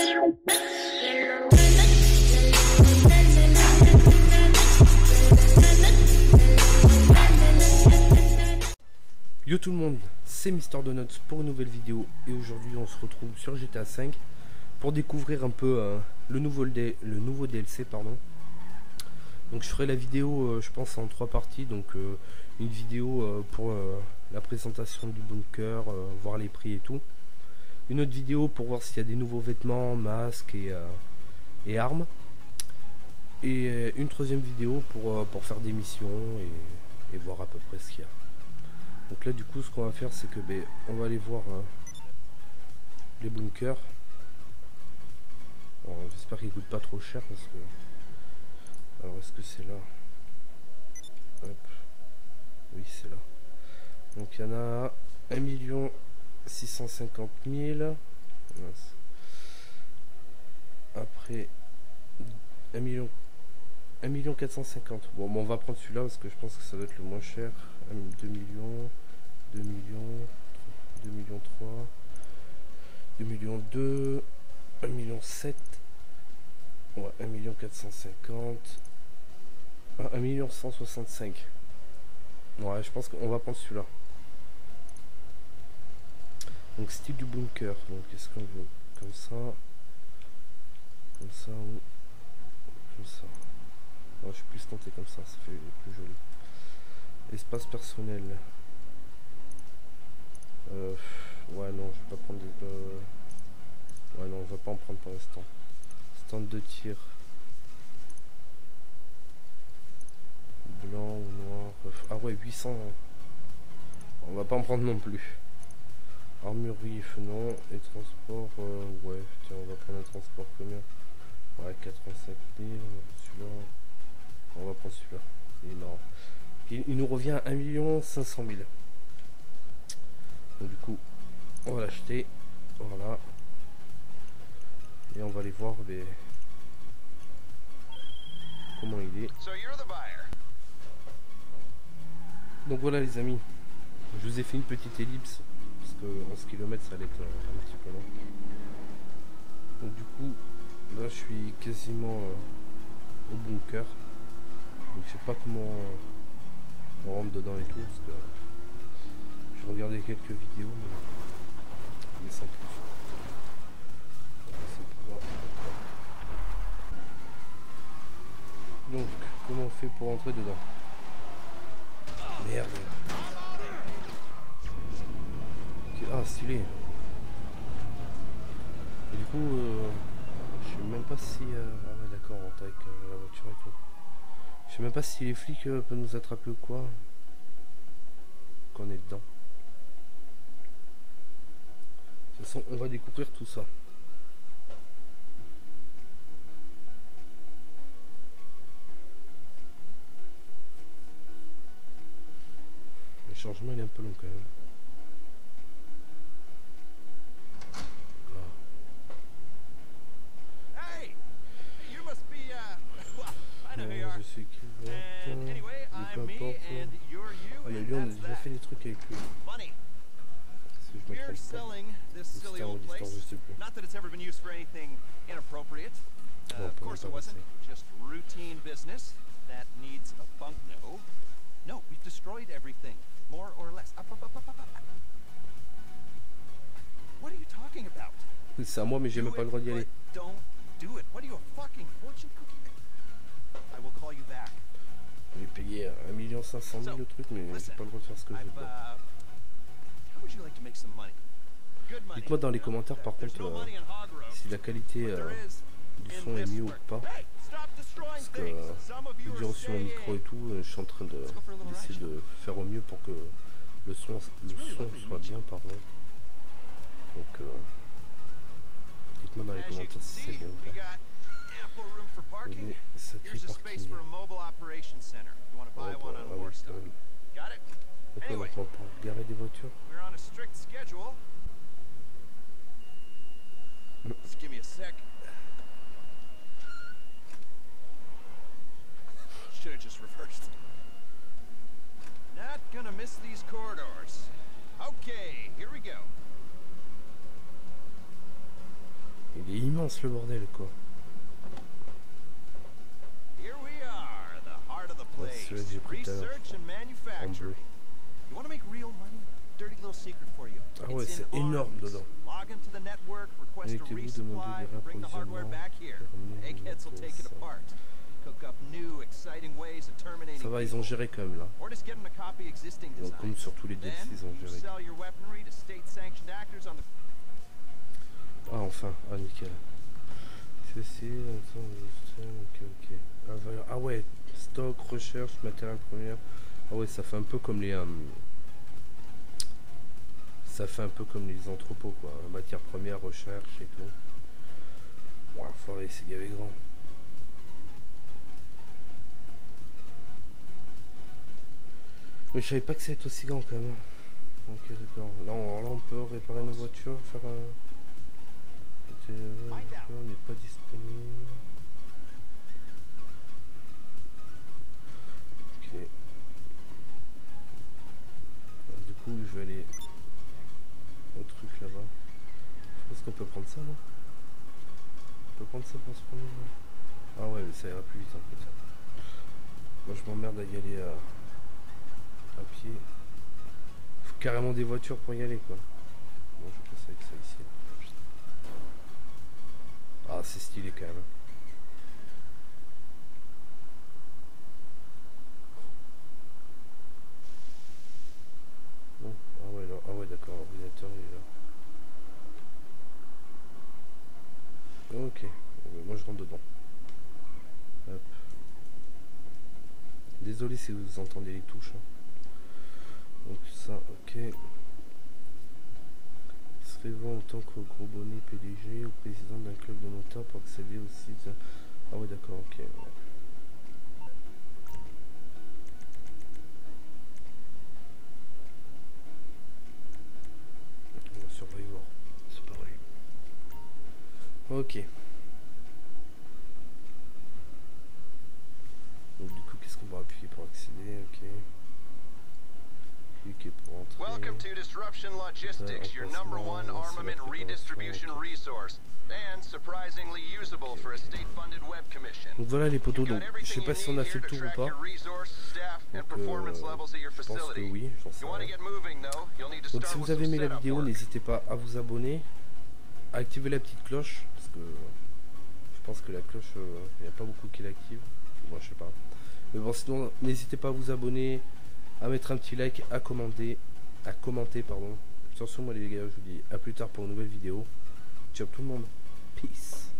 Yo tout le monde, c'est Mister Donuts pour une nouvelle vidéo et aujourd'hui on se retrouve sur GTA 5 pour découvrir un peu le nouveau DLC pardon. Donc je ferai la vidéo je pense en 3 parties, donc une vidéo pour la présentation du bunker, voir les prix et tout. Une autre vidéo pour voir s'il y a des nouveaux vêtements, masques et armes. Et une troisième vidéo pour faire des missions et voir à peu près ce qu'il y a. Donc là du coup ce qu'on va faire c'est que on va aller voir les bunkers. Bon, j'espère qu'ils coûtent pas trop cher parce que... Alors est-ce que c'est là? Hop. Oui c'est là. Donc il y en a 1 650 000. Après 1 450 000. Bon on va prendre celui-là parce que je pense que ça doit être le moins cher. 2 millions, 2 millions, 2 millions 3, 2 millions 2, 1 million 7, ouais, 1 million 450, 1 million 165. Ouais, je pense qu'on va prendre celui-là. Donc style du bunker. Donc est-ce qu'on veut comme ça ou comme ça? Ouais, je suis plus tenté comme ça fait plus joli. Espace personnel. Ouais non, je vais pas prendre des... Ouais non, on va pas en prendre pour l'instant. Stand de tir. Blanc ou noir. Ah ouais, 800. On va pas en prendre non plus. Armurerie, non. Et transport, ouais, tiens, on va prendre un transport combien? Ouais, 85 000. Celui-là. On va prendre celui-là. Il est marrant. Il nous revient à 1 500 000. Donc du coup, on va l'acheter. Voilà. Et on va aller voir comment il est. Donc voilà les amis. Je vous ai fait une petite ellipse. Parce que 11 km ça allait être un petit peu long. Donc du coup, là je suis quasiment au bunker. Donc je sais pas comment on rentre dedans et tout. Parce que je regardais quelques vidéos. Mais sans plus. Donc, comment on fait pour rentrer dedans? Merde. Okay. Ah, stylé. Et du coup, je sais même pas si... Ah ouais, d'accord, on rentre avec la voiture et tout. Je sais même pas si les flics peuvent nous attraper ou quoi. Quand on est dedans. De toute façon, on va découvrir tout ça. Le changement il est un peu long quand même. Non, je sais qu'il va être... peu importe. Ah mais lui on a déjà fait des trucs avec lui. Si je me trompe pas. C'était un auditeur, je sais plus. Bon, of course it wasn't. Just routine business that needs a bunk. No, we've destroyed everything, more or less. What are you talking about? C'est à moi, mais j'ai même pas le droit d'y aller. Don't do it. What are you, a fucking fortune cookie? I will call you back. J'ai payé 1 500 000 le truc, mais j'ai pas le droit de faire ce que je veux. Dites-moi dans les commentaires par contre si la qualité du son est mieux ou pas. Parce que vu que j'ai reçu mon micro et tout, je suis en train d'essayer de faire au mieux pour que le son soit bien, pardon. Donc dites-moi dans les commentaires si c'est bien ou pas. Il est sacré parking. Donc on va pouvoir garer des voitures. Il est immense. immense le bordel quoi. Ouais, c'est celui que j'ai pris tout à l'heure, en bleu. Ah ouais, c'est énorme dedans. Mettez-vous demander des rapprovisionnements. Ça va, ils ont géré quand même là. Donc, comme sur tous les DLC, ils ont géré. Ah enfin, ah nickel. Ceci, ok. Ah ouais, stock, recherche, matériel premier. Ah ouais, ça fait un peu comme les... ça fait un peu comme les entrepôts quoi. Matière première, recherche et tout. Ouais, faut essayer d'y aller grand. Mais je savais pas que c'était aussi grand quand même. Ok d'accord. Là on peut réparer nos voitures, faire un... on n'est pas disponible. Ok. Alors, du coup je vais aller au truc là-bas. Je pense qu'on peut prendre ça là. On peut prendre ça pour se promener là. Ah ouais mais ça ira plus vite en fait. Moi je m'emmerde à y aller à pied. Faut carrément des voitures pour y aller quoi. Bon je vais passer avec ça ici. Ah c'est stylé quand même. Bon, ah ouais d'accord, l'ordinateur il est là. Ok, bon, moi je rentre dedans. Hop. Désolé si vous entendez les touches. Hein. Donc ça, ok. Serez-vous en tant que gros bonnet PDG ou président d'un club de motards pour accéder au site? Ah ouais d'accord, ok. Ouais. On va Survivor, c'est pareil. Ok. Donc du coup qu'est-ce qu'on va appuyer pour accéder? Ok. Cliquez pour entrer. Welcome to Disruption Logistics, your #1 armament redistribution resource, and surprisingly usable for a state-funded web commission. Donc voilà les poteaux, donc je sais pas si on a fait le tour ou pas. Donc je pense que oui, j'en sais rien. Donc si vous avez aimé la vidéo, n'hésitez pas à vous abonner, à activer la petite cloche, parce que je pense que la cloche, il n'y a pas beaucoup qui l'active. Moi je sais pas. Mais bon sinon n'hésitez pas à vous abonner, à mettre un petit like, à commenter pardon. Sur ce moi les gars, je vous dis à plus tard pour une nouvelle vidéo. Ciao tout le monde. Peace.